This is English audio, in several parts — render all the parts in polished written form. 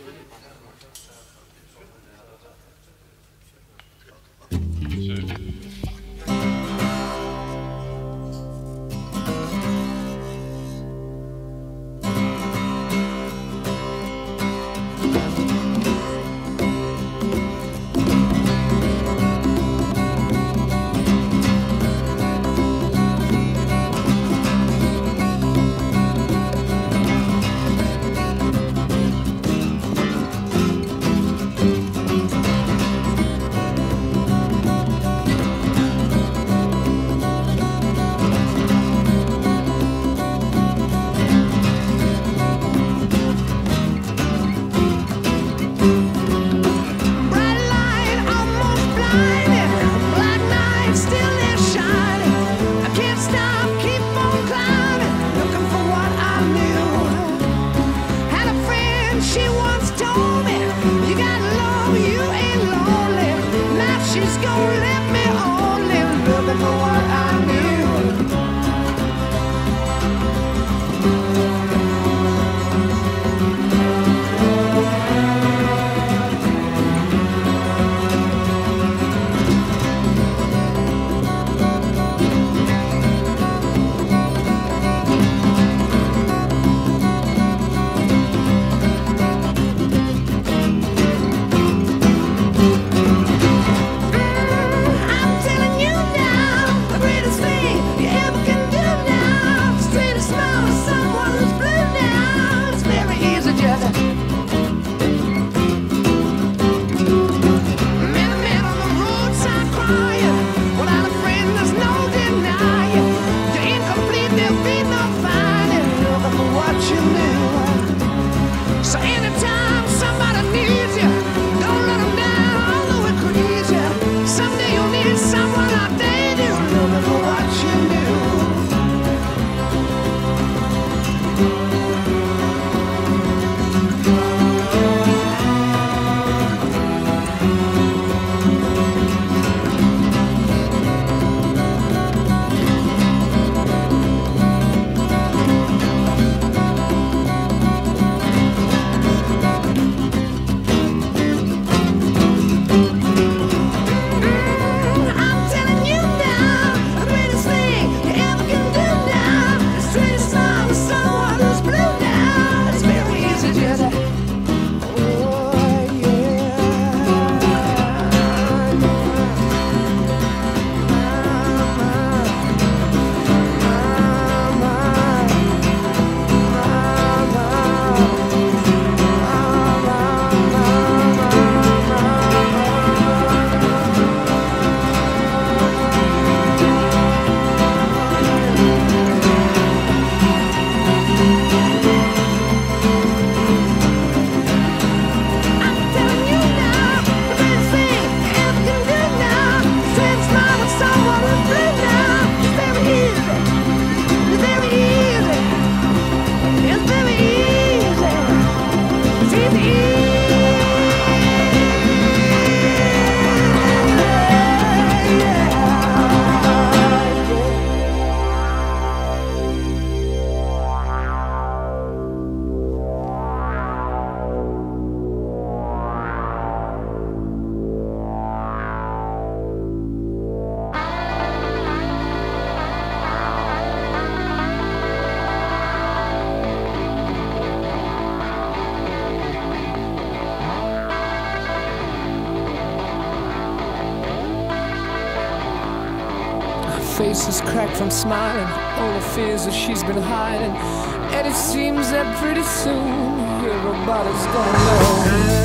face is cracked from smiling, all the fears that she's been hiding. And it seems that pretty soon everybody's gonna know.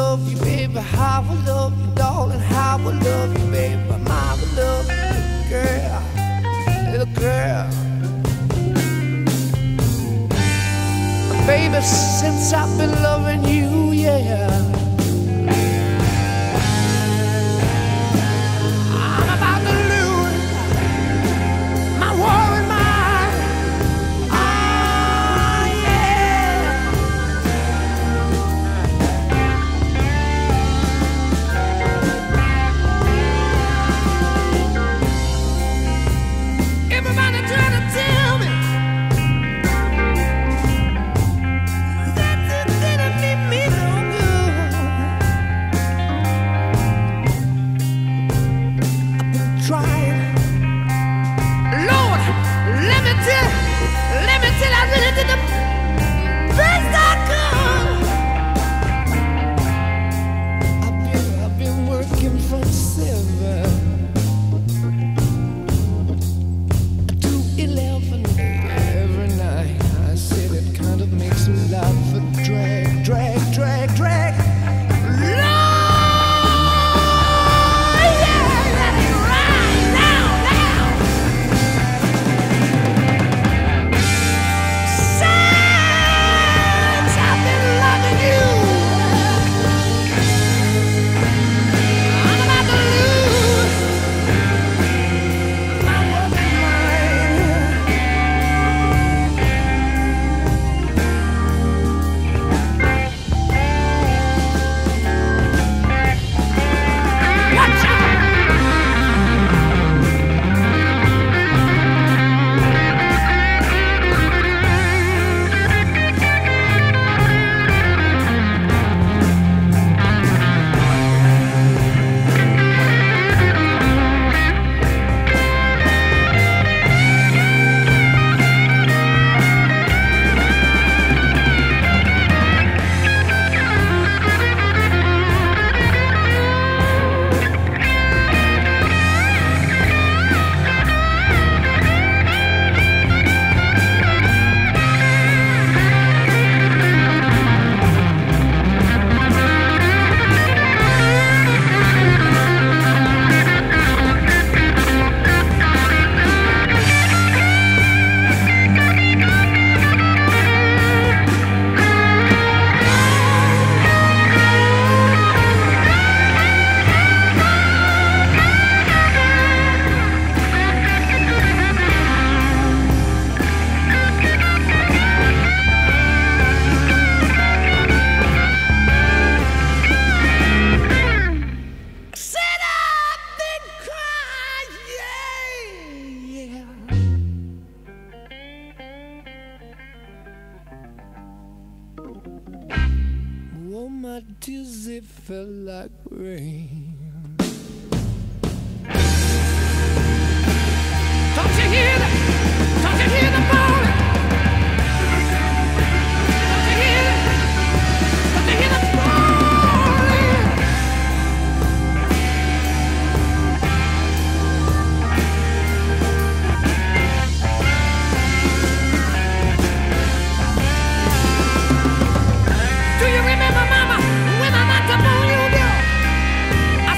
love you, baby, how I love you, darling, how I love you, baby, how I love you, girl, little girl. Baby, since I've been loving you, yeah, I'm about to lose my worried mind. Oh, yeah. Everybody trying to tell me I really did the best I could. I've been working from 7 to 11 every night. I said it kind of makes me laugh, but drag, drag, drag, drag. My tears, it felt like rain. Don't you hear that? Don't you hear the moaning? Don't you hear it? Don't you hear the moaning? Do you remember, Mama, when I knocked up on your door? I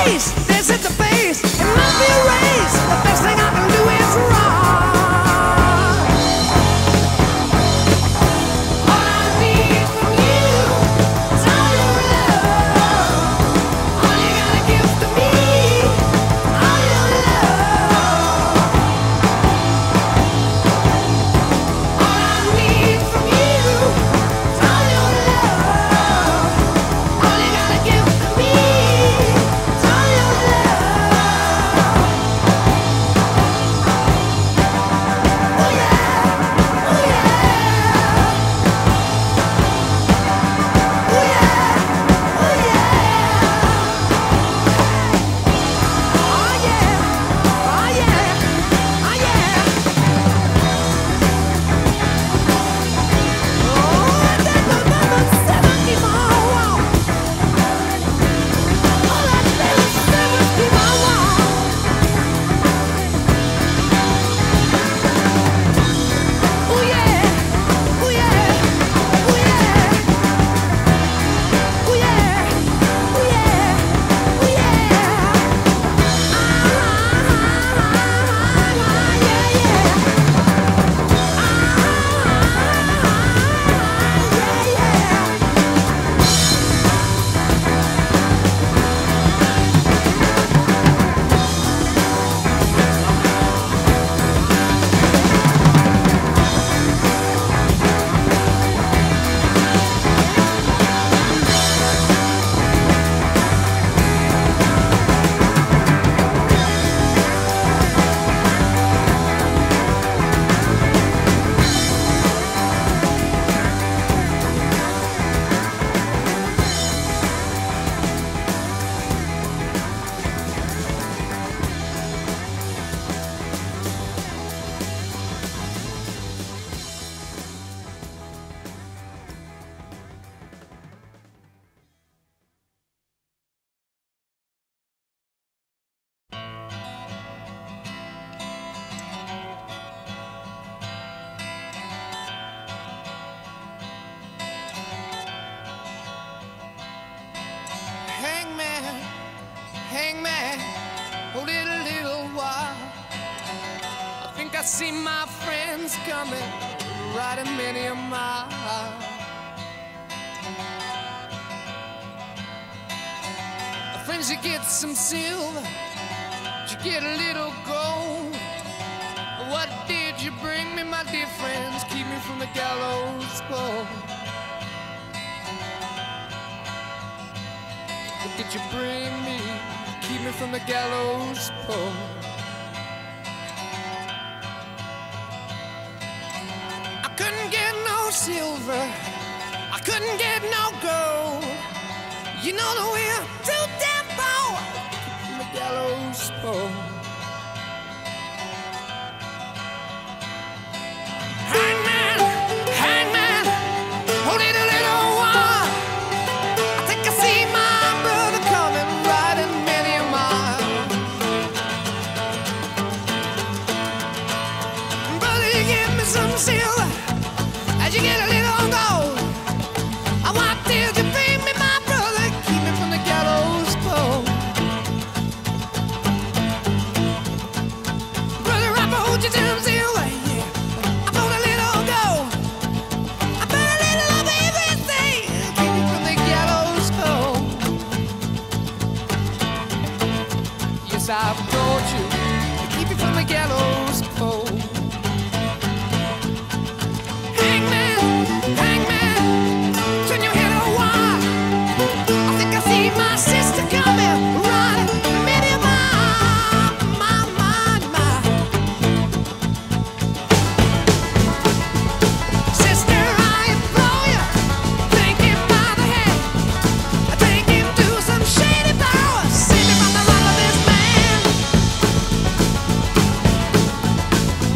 face, this hit the face, it must be erased. The best thing I can do is wrong. All I need from you is all your love. All you gotta give to me, all your love. All I need from you is all your love. All you gotta give to me is all your love. Oh yeah, oh yeah, oh yeah, oh yeah, oh yeah, oh yeah, oh yeah. Oh, that 70 more. Oh, that 70 more. Oh yeah, oh yeah, oh yeah, oh yeah, oh yeah, oh Hangman, hangman, hold it a little while. I think I see my friends coming, riding many a mile. Friends, you get some silver, you get a little gold. What did you bring me, my dear friends? Keep me from the gallows pole. What did you bring me? Keep me from the gallows pole. I couldn't get no silver, I couldn't get no gold. You know that we're too damn poor. Keep from the gallows pole. Hangman, hangman, hold it a little while. I think I see my brother coming, riding many a mile. Brother, you give me some silver, as you get a little gold. What did you bring me, my brother? Keep me from the gallows pole. Brother, I brought you some silver, yeah. I brought a little gold. I brought a little of everything. Keep me from the gallows pole. Yes, I brought you to keep you from the gallows pole. Hangman, hangman, turn your head a while. I think I see my sister coming, riding many a mile, my. Sister, I implore you, take him by the hand, take him to some shady power, save me from the wrath of this man.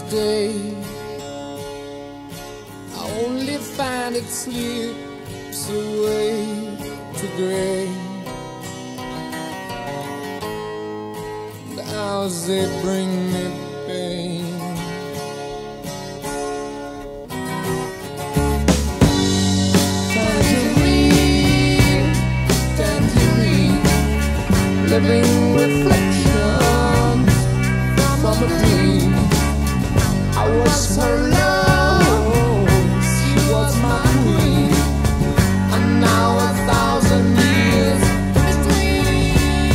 day. I only find it slips away to gray. The hours they bring me pain. Tangerine, tangerine, living reflections from a dream. I was her love, she was my queen, and now 1,000 years between.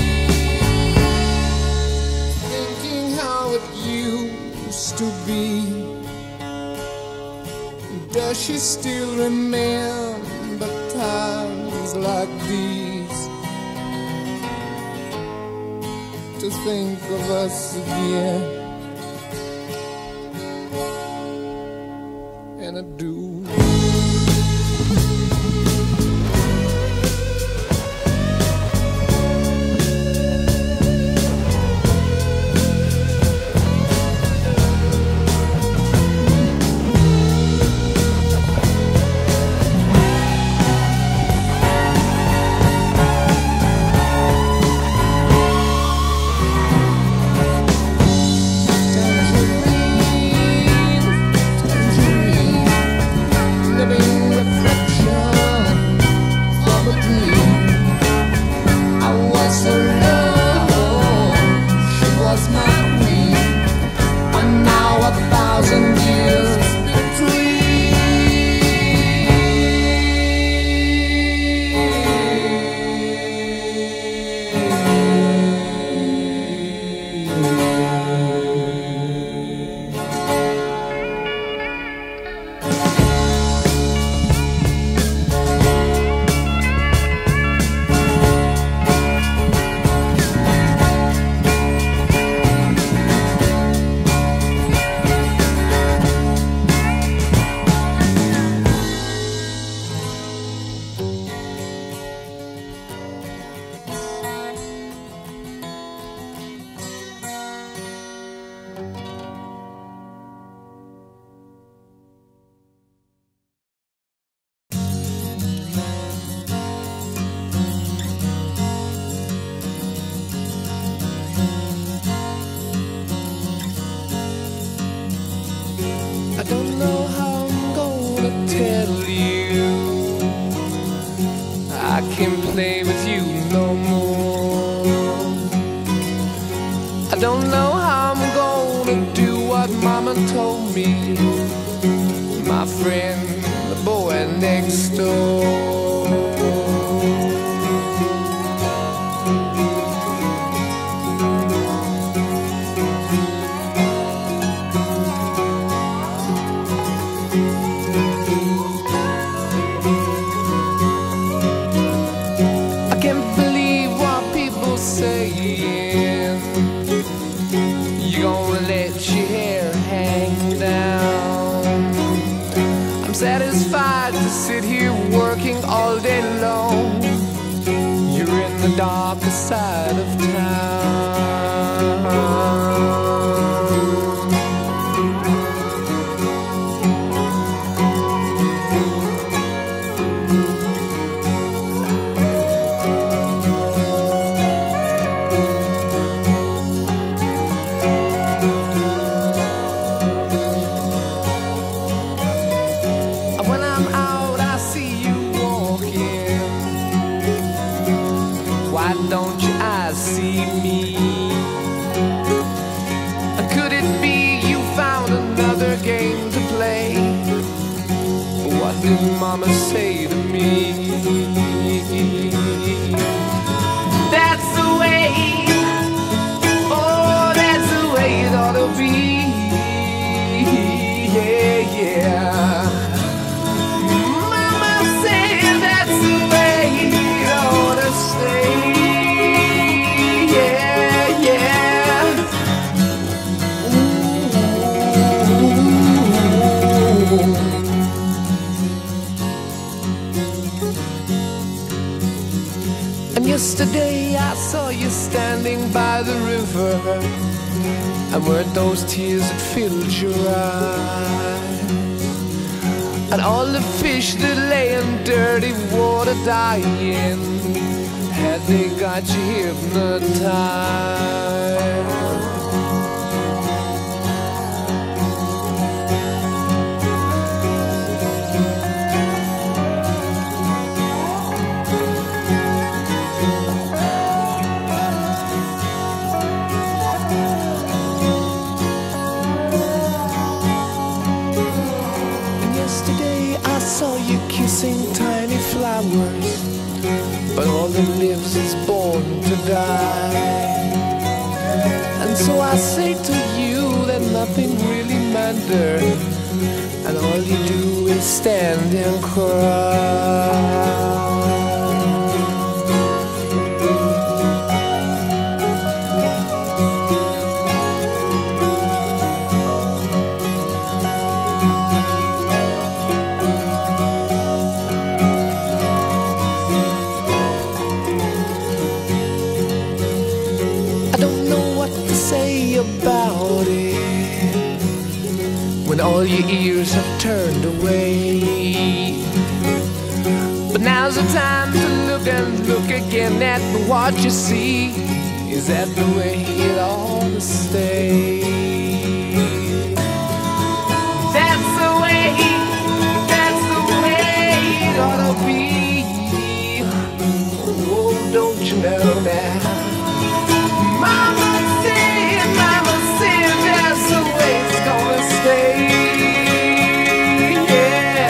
Thinking how it used to be. Does she still remember times like these? To think of us again, and I do. I don't know how I'm gonna tell you I can't play with you no more. I don't know how I'm gonna do what Mama told me, my friend, the boy next door. Saying you're gonna let your hair hang down. I'm satisfied to sit here working all day long. You're in the darker side of town. Why don't your eyes see me? Could it be you found another game to play? What did Mama say to me? That's the way, oh, that's the way it ought to be. Yeah, yeah. Mama said that's the way it ought to stay. And yesterday I saw you standing by the river. And weren't those tears that filled your eyes? And all the fish that lay in dirty water dying, had they got you hypnotized? I saw you kissing tiny flowers, but all that lives is born to die. And so I say to you that nothing really matters, and all you do is stand and cry. I don't know what to say about it when all your ears have turned away. But now's the time to look and look again at what you see. Is that the way it ought to stay? That's the way it ought to be. Oh, don't you know now? Mama said that's the way it's gonna stay. Yeah.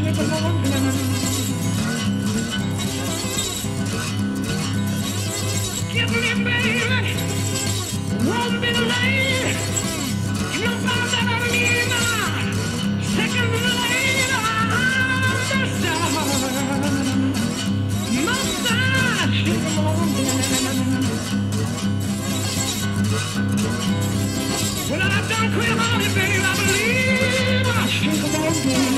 Give me, baby, won't be late. Nobody that I need now. Second later, when I done quit on it, baby, I believe I should go on.